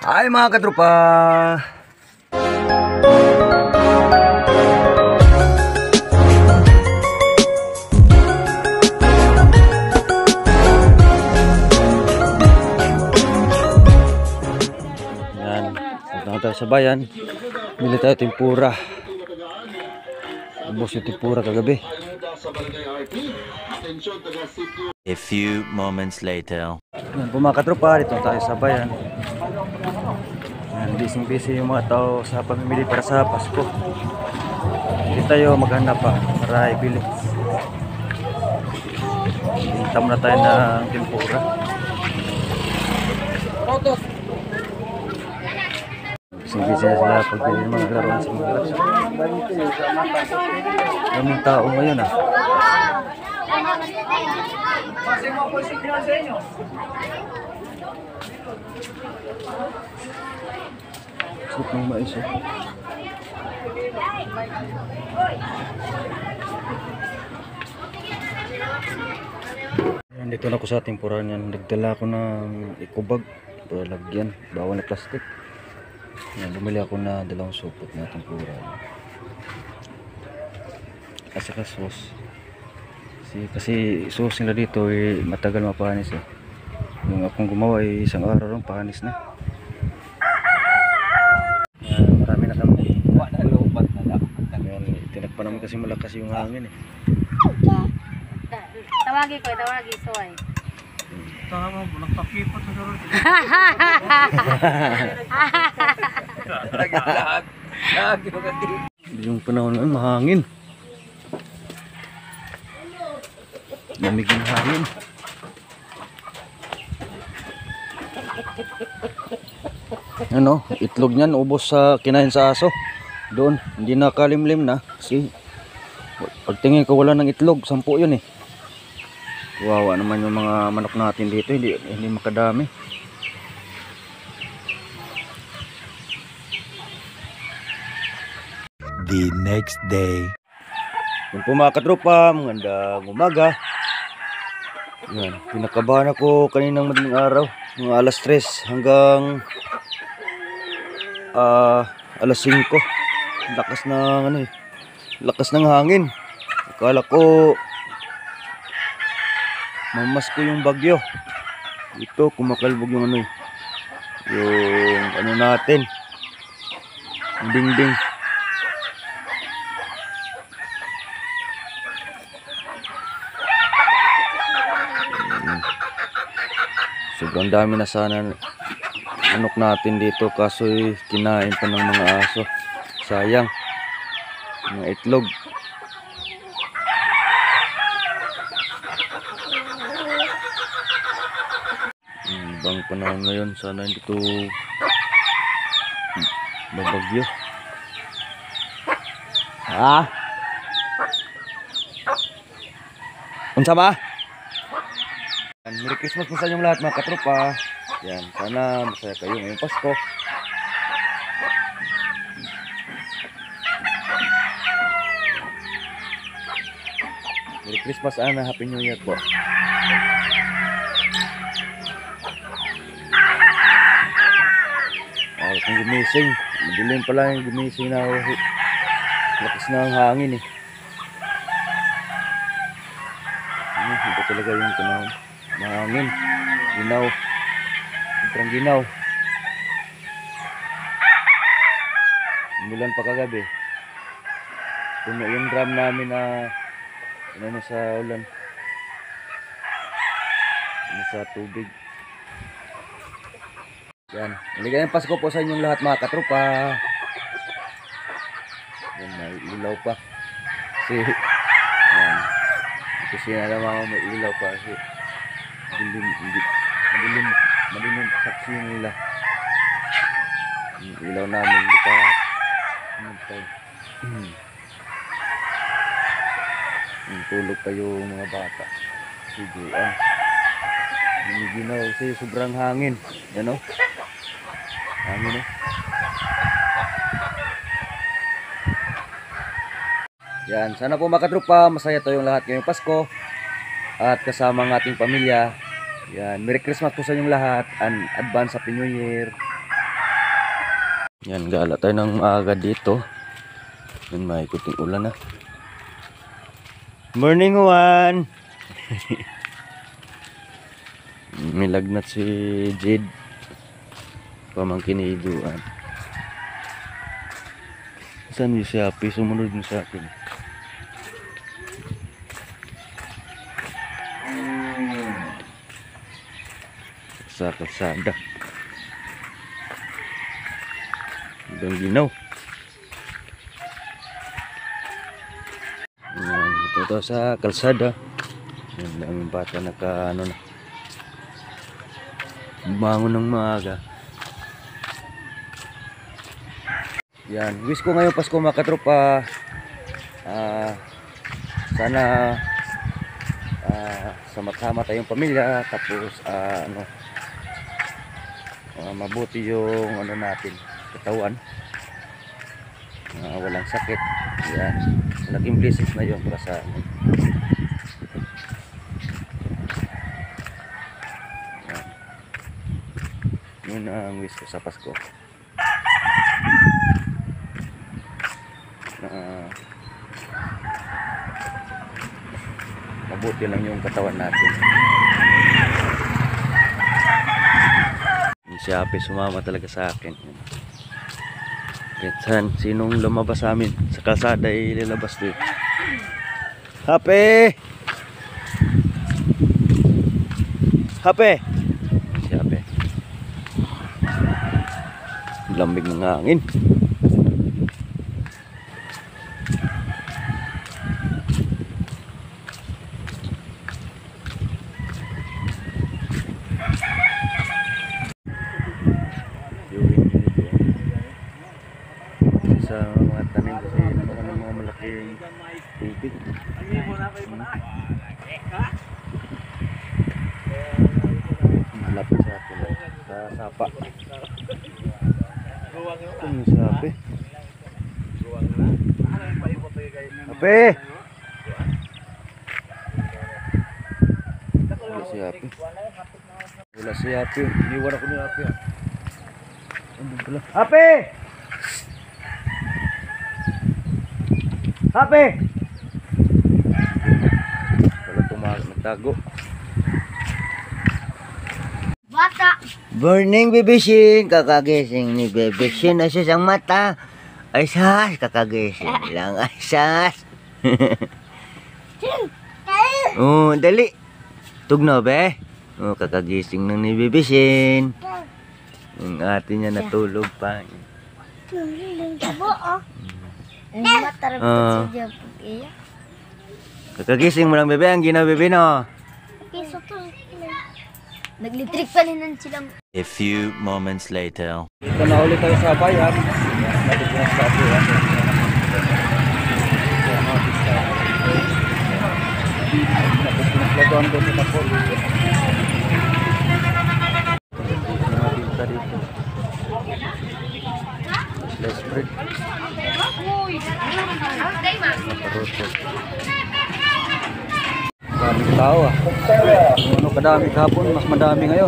Hi mga katropa! Yan, punta tayo sa bayan. Bili tayo tempura. Ubos yung tempura kagabi. A few moments later. Yan po mga katropa, dito tayo sa bayan. Yan, busy yung mga tao sa pamimili para sa Pasko. Hindi tayo maghanap pa para ibili. Hinta muna tayo ng tempura. Busy na sila pagbili ng mga laruan sa mga laruan. Daming tao ngayon ah. Sarap ng mais eh. Dito na ako sa tempura niyan. Nagdala ako ng ikubag para lagyan. Bawal na plastic. Yan, bumili ako na 2 supot na tempura. At saka sauce. Kasi sauce nila dito eh, matagal mapanis eh. Yung akong gumawa eh, 1 araw lang panis na. Yan, marami na kami. Yan, tinagpa naman kasi malakas yung hangin eh. Tawagi soy. Tama mo, nagpakipot sa doon. Yung panahon ngayon mahangin. Lamig ng hangin. Ano, itlog niyan ubos sa kinain sa aso. Doon, hindi nakalimlim na kasi pagtingin ko wala ng itlog, 10 yun eh. Wawa naman yung mga manok natin dito, hindi makadami. The next day. Yan po mga katropa, magandang umaga. Yan, pinakabahan ako kaninang madaling araw, mga alas 3 hanggang alas 5. Lakas ng ano eh, lakas ng hangin. Akala ko mamas ko yung bagyo. Ito kumakalbog yung ano eh, yung ano natin, yung dingding. Sobrang dami na sana manok natin dito kaso kinain pa ng mga aso. Sayang mga itlog. Ibang panahon ngayon, sana hindi ito babagyo. Unsa ba? Merry Christmas po sa inyong lahat mga katropa. Yan, sana masaya kayo ngayong Pasko. Merry Christmas and Happy New Year po. Kung gumising, madilim pala yung gumising na lakas na ang hangin eh. Iba talaga yung panahon. Mahangin, ginaw, sobrang ginaw. Umulan pa kagabi. Puno yung drum namin na ano sa ulan, ano sa tubig. Yan, maligayang Pasko po sa inyong lahat mga katropa. Yan, may ilaw pa kasi yan, kasi naman may ilaw pa kasi madilim saksi nila yung ilaw namin, hindi pa tulog pa yung mga bata. Sige ginaw kasi sobrang hangin. Yan o, hangin o. Yan, sana po mga katropa masaya tayong lahat ngayong Pasko at kasama ang ating pamilya. Yan, Merry Christmas po sa inyong lahat and advance Happy New Year. Yan, gala tayo ng maaga dito. Yan, may kuting ulan na. Morning, Juan! May lagnat si Jade. Pamangkin ni Juan. Saan yung si Happy? Sumunod mo sa akin. Sa kalsada. Hanggang ginaw. Yan, ito sa kalsada. Yan, daming bata naka ano na. Bangon ng maaga. Yan, wish ko ngayong Pasko mga katropa. Sana sama-sama tayong pamilya, tapos mabuti yung ano natin, katawan. Walang sakit. Yan, malaking blessings na yun para sa amin. Yan. Yun ang wish ko sa Pasko. Mabuti lang yung katawan natin. Si Happy sumama talaga sa akin. Kahit sinong lumabas sa amin sa kalsada ay lalabas din. Happy! Happy! Si Happy. Lambing ng hangin. Sa mga tanim kasi mga malaking tubig. Malapit sa atin sa sapa. Ito yung sapi. Sapi! Wala si Happy. Wala si Happy. Iniwan ako ni Happy. Andun pala. Happy! Happy! Wala nagtago. Bata! Morning, bibising. Kakagising ni bibising. Ay sas ang mata. Ay sas, kakagising lang. Ay sas. Oh, dali. Tugno, be. Oh, kakagising ng ni bibising. Yung ate niya natulog pa. Tabo, oh. Matarap sa dyan pag iya. Kakagising mo lang, bebe. Ang ginawa, bebe, no? Piso to. Naglitrik pa rin silang. A few moments later. Ito na ulit tayo sa bayan. Natin po sa bayan. Pinaglagoan ko sa tapos. Slice bread. Daming tao ah. Ano kadami kahapon, mas madami ngayon.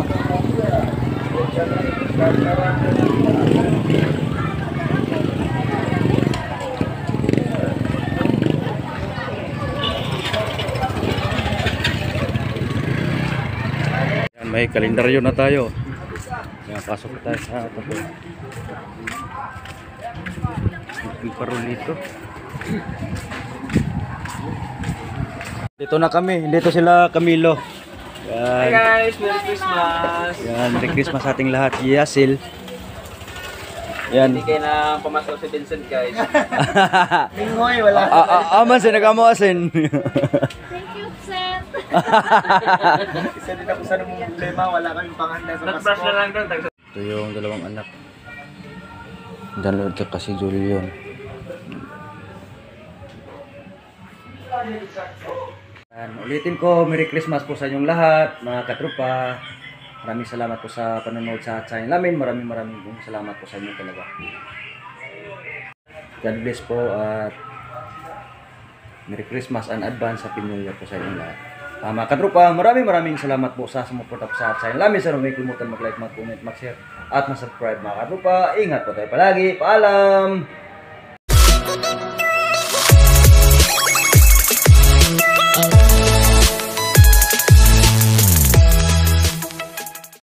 Yan, may kalendaryo na tayo. Yan, pasok na tayo sa tapos. Parol dito. Dito na kami, dito sila Camilo. Yan. Hi guys, Merry Christmas! Yan, Merry Christmas sa ating lahat. Yasil. Yan. Hindi kayo na pumasok si Vincent guys. Lingoy, wala. Aman siya, nagkamawasin. Thank you, sir. Isa din ako sa namang problema, wala kaming panghanda sa Pasko. Nag-brush na lang doon. Ito yung dalawang anak. Download ka kasi Julian. Ulitin ko, Merry Christmas po sa inyong lahat, mga katropa. Maraming salamat po sa panonood sa channel namin. Maraming salamat po sa inyo talaga. God bless po at Merry Christmas and advance Happy New Year po sa inyong lahat. Mga katropa, maraming salamat po sa sumuporta po sa channel namin. Sana may kalimutan mag-like, mag-comment, mag-share. at masubscribe mga katrupa. Ingat po tayo palagi. Paalam!